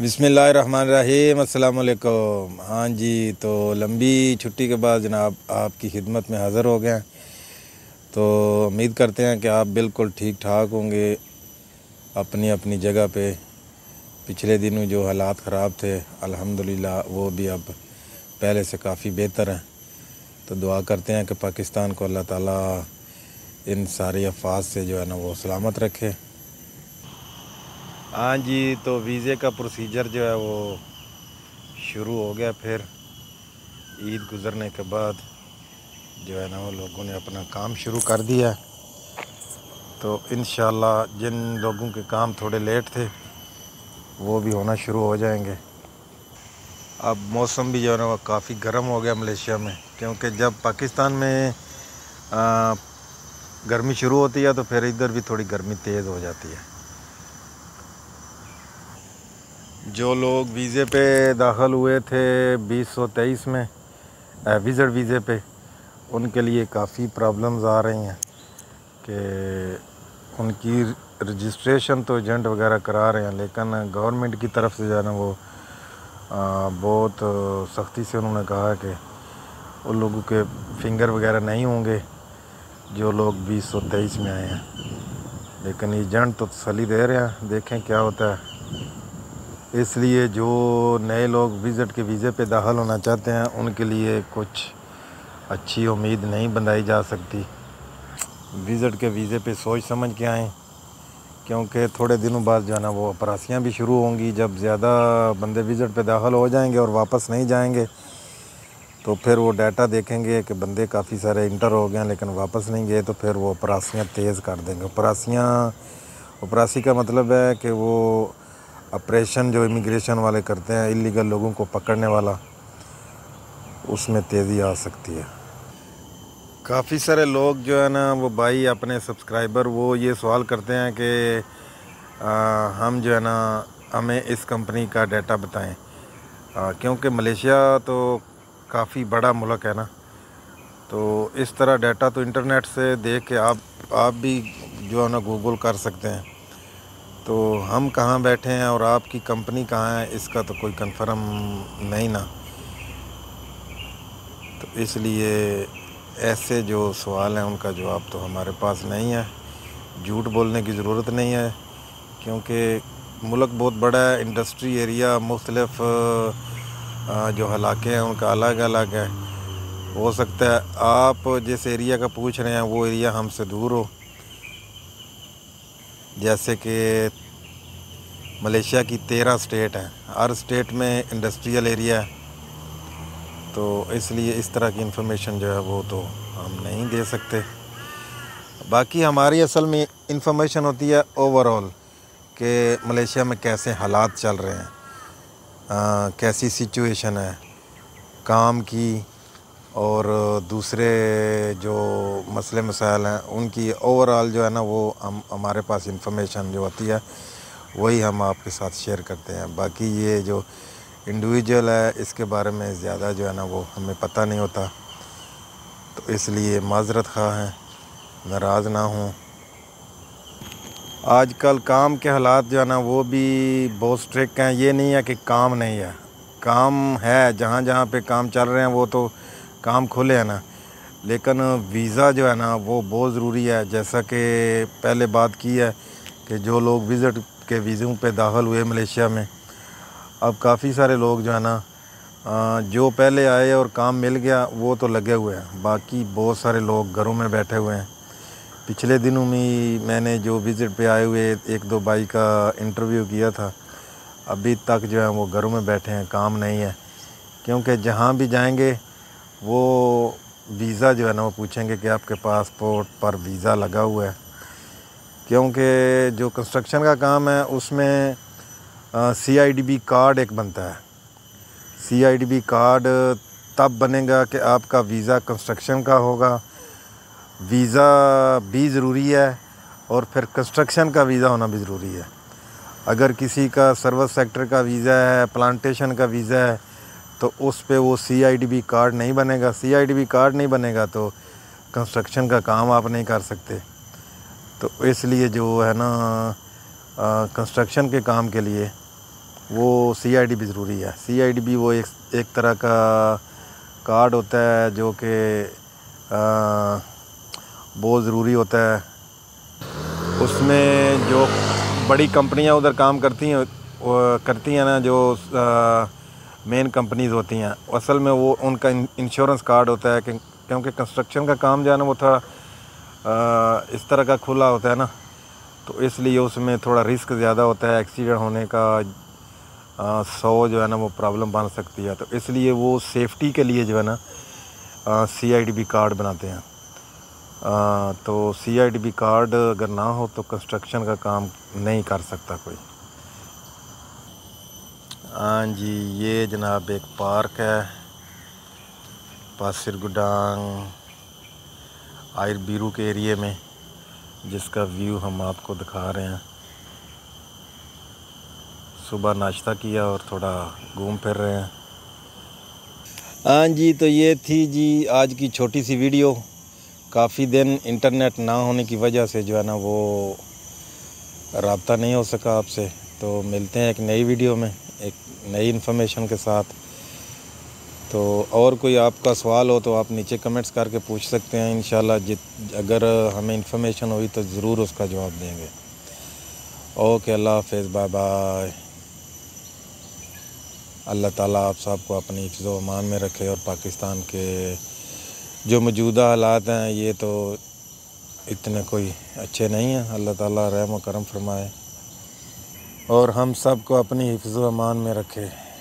बिस्मिल्लाहिर्रहमानिर्रहीम, अस्सलाम वालेकुम। हाँ जी, तो लंबी छुट्टी के बाद जनाब आपकी खिदमत में हाज़िर हो गए हैं। तो उम्मीद करते हैं कि आप बिल्कुल ठीक ठाक होंगे अपनी अपनी जगह पे। पिछले दिनों जो हालात ख़राब थे अल्हम्दुलिल्लाह वो भी अब पहले से काफ़ी बेहतर हैं। तो दुआ करते हैं कि पाकिस्तान को अल्लाह ताला इन सारी अफवाज से जो है ना वो सलामत रखे। हाँ जी, तो वीज़े का प्रोसीजर जो है वो शुरू हो गया। फिर ईद गुज़रने के बाद जो है ना वो लोगों ने अपना काम शुरू कर दिया। तो इंशाल्लाह जिन लोगों के काम थोड़े लेट थे वो भी होना शुरू हो जाएंगे। अब मौसम भी जो है ना वो काफ़ी गर्म हो गया मलेशिया में, क्योंकि जब पाकिस्तान में गर्मी शुरू होती है तो फिर इधर भी थोड़ी गर्मी तेज़ हो जाती है। जो लोग वीज़े पे दाखिल हुए थे 2023 में विज़िट वीज़े पे, उनके लिए काफ़ी प्रॉब्लम्स आ रही हैं कि उनकी रजिस्ट्रेशन तो एजेंट वगैरह करा रहे हैं, लेकिन गवर्नमेंट की तरफ से जो है ना वो बहुत सख्ती से उन्होंने कहा कि उन लोगों के फिंगर वगैरह नहीं होंगे जो लोग 2023 में आए हैं। लेकिन एजेंट तो तसल्ली दे रहे हैं, देखें क्या होता है। इसलिए जो नए लोग विज़िट के वीज़े पे दाखिल होना चाहते हैं उनके लिए कुछ अच्छी उम्मीद नहीं बनाई जा सकती। विज़िट के वीज़े पे सोच समझ के आएँ, क्योंकि थोड़े दिनों बाद जो है ना वो अपरासियाँ भी शुरू होंगी। जब ज़्यादा बंदे विज़िट पे दाखिल हो जाएंगे और वापस नहीं जाएंगे तो फिर वो डाटा देखेंगे कि बंदे काफ़ी सारे इंटर हो गए हैं लेकिन वापस नहीं गए, तो फिर वो अपरासियाँ तेज़ कर देंगे। अपरासी का मतलब है कि वो ऑपरेशन जो इमिग्रेशन वाले करते हैं इलीगल लोगों को पकड़ने वाला, उसमें तेज़ी आ सकती है। काफ़ी सारे लोग जो है ना वो भाई अपने सब्सक्राइबर वो ये सवाल करते हैं कि हम जो है ना हमें इस कंपनी का डाटा बताएं, क्योंकि मलेशिया तो काफ़ी बड़ा मुल्क है ना, तो इस तरह डाटा तो इंटरनेट से देख के आप भी जो है ना गूगल कर सकते हैं। तो हम कहाँ बैठे हैं और आपकी कंपनी कहाँ है इसका तो कोई कंफर्म नहीं ना। तो इसलिए ऐसे जो सवाल हैं उनका जवाब तो हमारे पास नहीं है। झूठ बोलने की ज़रूरत नहीं है, क्योंकि मुल्क बहुत बड़ा है, इंडस्ट्री एरिया मुख्तलिफ जो इलाके हैं उनका अलग अलग है। हो सकता है आप जिस एरिया का पूछ रहे हैं वो एरिया हमसे दूर हो। जैसे कि मलेशिया की 13 स्टेट हैं, हर स्टेट में इंडस्ट्रियल एरिया है, तो इसलिए इस तरह की इंफॉर्मेशन जो है वो तो हम नहीं दे सकते। बाकी हमारी असल में इंफॉर्मेशन होती है ओवरऑल कि मलेशिया में कैसे हालात चल रहे हैं, कैसी सिचुएशन है काम की, और दूसरे जो मसले मसाइल हैं उनकी ओवरऑल जो है ना वो हमारे पास इंफॉर्मेशन जो होती है वही हम आपके साथ शेयर करते हैं। बाकी ये जो इंडिविजुअल है इसके बारे में ज़्यादा जो है ना वो हमें पता नहीं होता, तो इसलिए माज़रत ख़्वाह हैं, नाराज़ ना हों। आजकल काम के हालात जो है ना वो भी बहुत स्ट्रिक्ट हैं। ये नहीं है कि काम नहीं है, काम है, जहाँ जहाँ पे काम चल रहे हैं वो तो काम खुले हैं ना, लेकिन वीज़ा जो है ना वो बहुत ज़रूरी है। जैसा कि पहले बात की है कि जो लोग विज़िट के वीज़ों पे दाखिल हुए मलेशिया में, अब काफ़ी सारे लोग जो है ना जो पहले आए और काम मिल गया वो तो लगे हुए हैं, बाकी बहुत सारे लोग घरों में बैठे हुए हैं। पिछले दिनों में मैंने जो विज़िट पे आए हुए एक दो भाई का इंटरव्यू किया था, अभी तक जो है वो घरों में बैठे हैं, काम नहीं है। क्योंकि जहाँ भी जाएंगे वो वीज़ा जो है ना वो पूछेंगे कि आपके पासपोर्ट पर वीज़ा लगा हुआ है, क्योंकि जो कंस्ट्रक्शन का काम है उसमें CIDB कार्ड एक बनता है। CIDB कार्ड तब बनेगा कि आपका वीज़ा कंस्ट्रक्शन का होगा। वीज़ा भी ज़रूरी है और फिर कंस्ट्रक्शन का वीज़ा होना भी ज़रूरी है। अगर किसी का सर्विस सेक्टर का वीज़ा है, प्लांटेशन का वीज़ा है, तो उस पे वो CIDB कार्ड नहीं बनेगा। CIDB कार्ड नहीं बनेगा तो कंस्ट्रक्शन का काम आप नहीं कर सकते। तो इसलिए जो है ना कंस्ट्रक्शन के काम के लिए वो CID भी ज़रूरी है। CID भी वो एक तरह का कार्ड होता है जो कि बहुत ज़रूरी होता है। उसमें जो बड़ी कंपनियां उधर काम करती हैं ना, जो मेन कंपनीज़ होती हैं, असल में वो उनका इंश्योरेंस कार्ड होता है कि क्योंकि कंस्ट्रक्शन का काम जो है ना वो थोड़ा इस तरह का खुला होता है ना, तो इसलिए उसमें थोड़ा रिस्क ज़्यादा होता है एक्सीडेंट होने का। 100 जो है ना वो प्रॉब्लम बन सकती है, तो इसलिए वो सेफ्टी के लिए जो है ना CID कार्ड बनाते हैं। तो CID कार्ड अगर ना हो तो कंस्ट्रक्शन का काम नहीं कर सकता कोई। हाँ जी, ये जनाब एक पार्क है पासिर गुडांग आयर बीरू के एरिए में, जिसका व्यू हम आपको दिखा रहे हैं। सुबह नाश्ता किया और थोड़ा घूम फिर रहे हैं। हाँ जी, तो ये थी जी आज की छोटी सी वीडियो। काफ़ी दिन इंटरनेट ना होने की वजह से जो है ना वो रब्ता नहीं हो सका आपसे। तो मिलते हैं एक नई वीडियो में एक नई इन्फॉर्मेशन के साथ। तो और कोई आपका सवाल हो तो आप नीचे कमेंट्स करके पूछ सकते हैं। इंशाल्लाह अगर हमें इन्फॉर्मेशन हुई तो ज़रूर उसका जवाब देंगे। ओके, अल्लाह हाफ़िज़, बाय बाय। अल्लाह ताला आप सबको अपनी हिफ्ज़ व अमान में रखे और पाकिस्तान के जो मौजूदा हालात हैं ये तो इतने कोई अच्छे नहीं हैं। अल्लाह ताला रहम व करम फरमाए और हम सब को अपनी हिफ्ज़ व अमान में रखे।